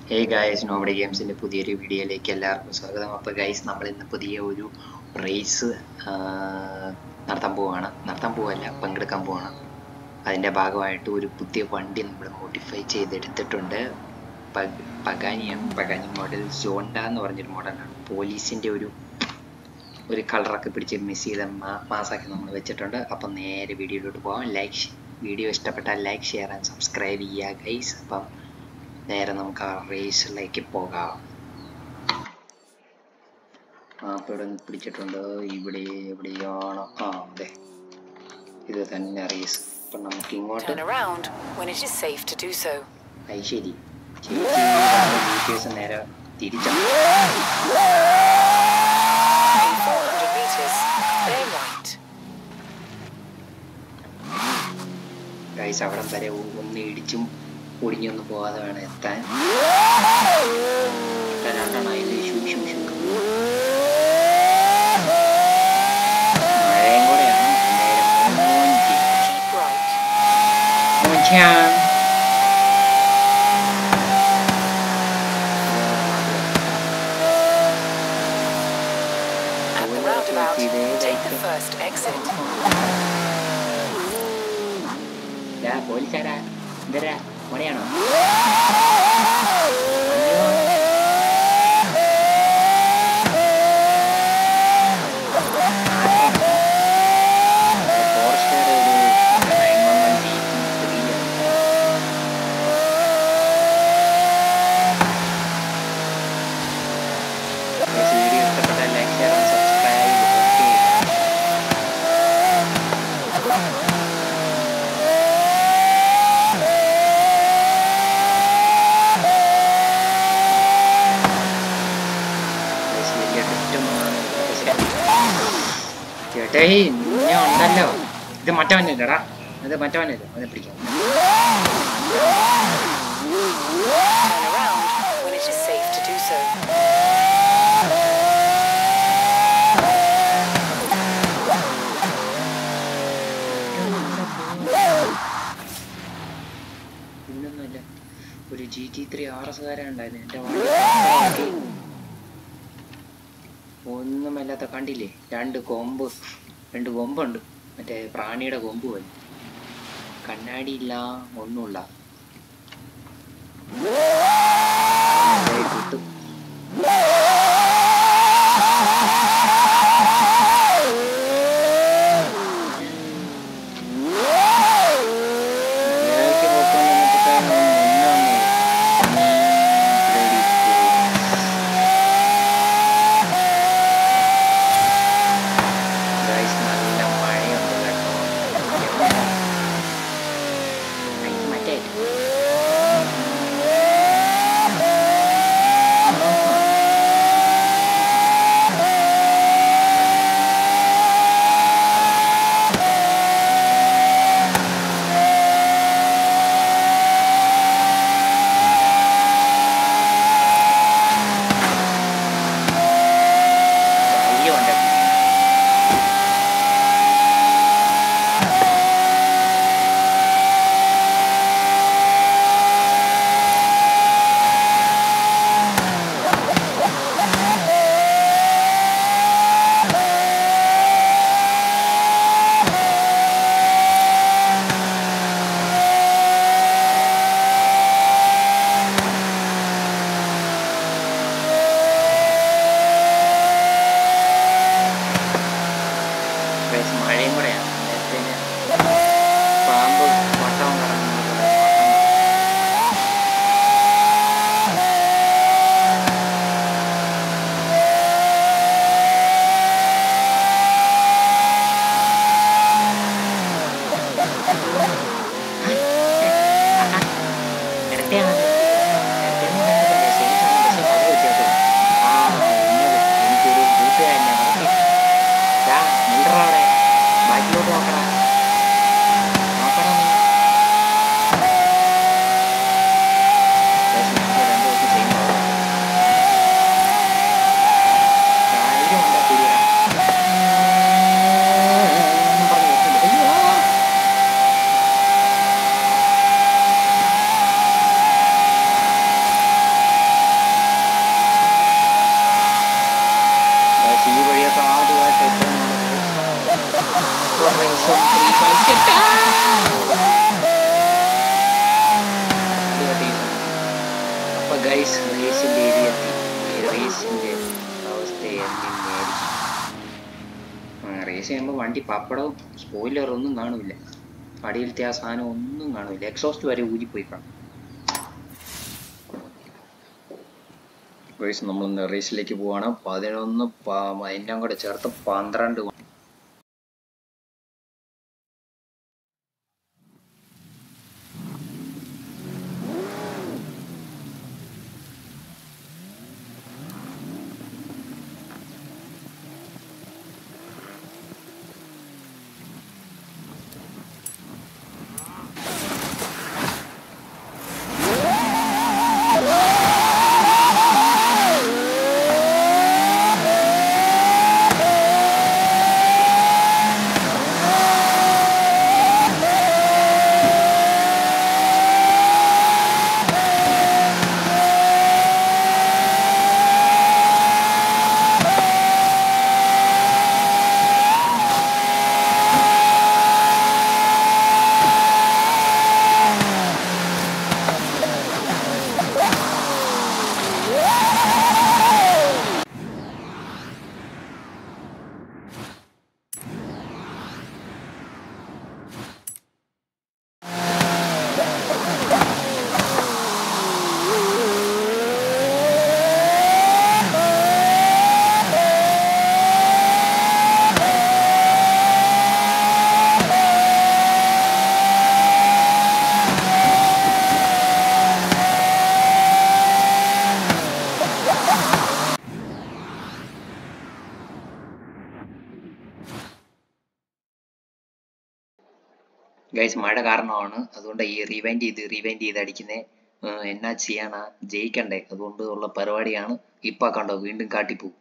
Hey guys, nobody ഗെയിംസിൻ്റെ പുതിയൊരു വീഡിയോയിലേക്ക് എല്ലാവർക്കും സ്വാഗതം. അപ്പോൾ ഗൈസ്, നമ്മൾ ഇന്ന് പുതിയ ഒരു റേസ് നടത്താൻ പോവല്ല, പങ്കെടുക്കാൻ പോവാണ്. അതിൻ്റെ ഭാഗമായിട്ട് ഒരു പുതിയ വണ്ടി നമ്മൾ മോഡിഫൈ ചെയ്തെടുത്തിട്ടുണ്ട്. പഗാനി മോഡൽ സോണ്ട എന്ന് പറഞ്ഞൊരു മോഡലാണ്. പോലീസിൻ്റെ ഒരു കളറൊക്കെ പിടിച്ച് മിസ് ചെയ്ത മാസാക്കി നമ്മൾ വെച്ചിട്ടുണ്ട്. അപ്പം നേരെ വീഡിയോയിലോട്ട് പോകാം. വീഡിയോ ഇഷ്ടപ്പെട്ടാൽ ലൈക്ക്, ഷെയർ ആൻഡ് സബ്സ്ക്രൈബ് ചെയ്യുക ഗൈസ്. അപ്പം നേരെ നമുക്ക് ആ റേസിലേക്ക് പോകാം. അപ്പോൾ ഇവിടെ പിടിച്ചിട്ടുണ്ട്. ഇവിടെ എവിടെയാണോ? അതെ, ഇത് തന്നെ റേസ്. അപ്പം നമുക്ക് ഇങ്ങോട്ട് അത് ശരി നേരെ തിരിച്ചാണ്. ഗൈസ്, അവിടം വരെ ഒന്ന് ഇടിച്ചും ഒടിഞ്ഞൊന്നും പോകാതെ വേണം എത്താൻ. രണ്ടെണ്ണമായില്ലേ? മഴയും കൂടെയാണ്. പോലീസാരാ? എന്തരാ മണിയാണോ? ചേട്ടേ, ഞാൻ ഉണ്ടല്ലോ. ഇത് മറ്റവനല്ലേടാ, അത് മറ്റവനല്ലോ. അത് പിടിക്കാം. പിന്നൊന്നുമില്ല, ഒരു GT3 RS-കാരനുണ്ടായിരുന്നു എൻ്റെ വണ്ടി. ഒന്നുമല്ലാത്ത കണ്ടില്ലേ? രണ്ട് കൊമ്പുണ്ട്. മറ്റേ പ്രാണിയുടെ കൊമ്പ് പോലെ. കണ്ണാടിയില്ല, ഒന്നുമില്ല. കിട്ടും. റേസ് ചെയ്യുമ്പോൾ വണ്ടി പപ്പടവും സ്പോയിലർ ഒന്നും കാണില്ല, അടിയിലത്തെ ആ സാധനം ഒന്നും കാണില്ല, എക്സോസ്റ്റ് വരെ ഊരിപ്പോയി കാണും. റേസ് നമ്മൾ റേസിലേക്ക് പോവാണ്. 11 എല്ലാം കൂടെ ചേർത്ത് 12. ഗൈസ് മഴ കാരണമാണ്, അതുകൊണ്ട് ഈ റിവൈൻഡ് ചെയ്ത് അടിക്കുന്നത്. എന്നാ ചെയ്യാനാ, ജയിക്കണ്ടേ, അതുകൊണ്ട് ഉള്ള പരിപാടിയാണ്. ഇപ്പൊ കണ്ടോ വീണ്ടും കാട്ടിപ്പോവും.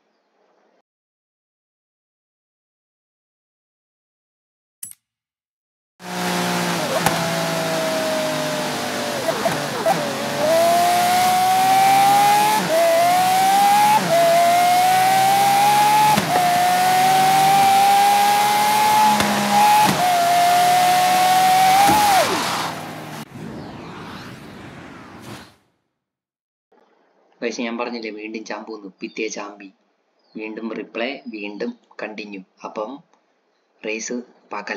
പക്ഷെ ഞാൻ പറഞ്ഞില്ലേ വീണ്ടും ചാമ്പൂന്ന്, പിറ്റേ ചാമ്പി, വീണ്ടും റിപ്ലൈ, വീണ്ടും കണ്ടിന്യൂ. അപ്പം റേസ് പാക്കല.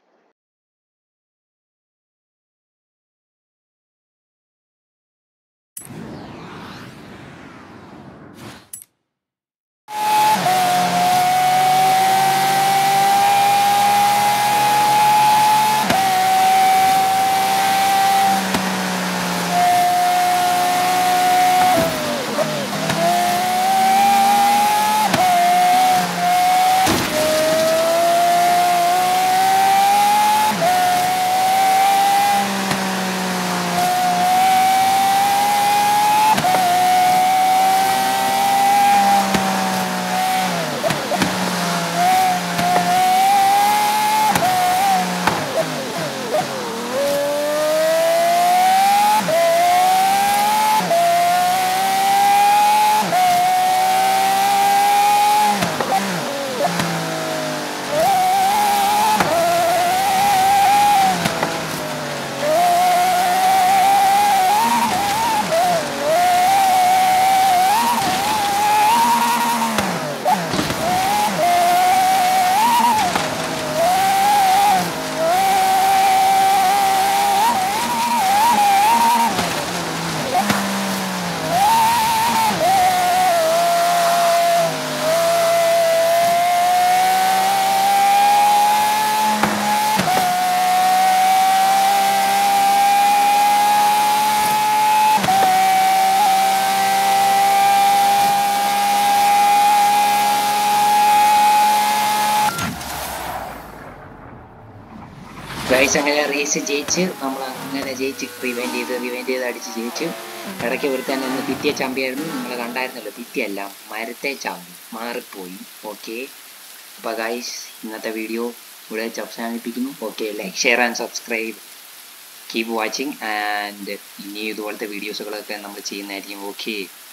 ഗൈസ് അങ്ങനെ റേസ് ജയിച്ച് നമ്മൾ അങ്ങനെ ജയിച്ച് റിവൈൻഡ് ചെയ്ത് അടിച്ച് ജയിച്ച്. ഇടയ്ക്ക് ഒരുത്താൻ ഒന്ന് പിറ്റിയ ചാമ്പിയായിരുന്നു, നിങ്ങൾ കണ്ടായിരുന്നല്ലോ. പിറ്റിയല്ല, മരത്തെ ചാമ്പി, മാറിപ്പോയി. ഓക്കെ, അപ്പോൾ ഗൈസ് ഇന്നത്തെ വീഡിയോ ഇവിടെ അവസാനിപ്പിക്കുന്നു. Okay, like, share and subscribe, keep watching, and ഇനി ഇതുപോലത്തെ വീഡിയോസുകളൊക്കെ നമ്മൾ ചെയ്യുന്നതായിരിക്കും. ഓക്കെ.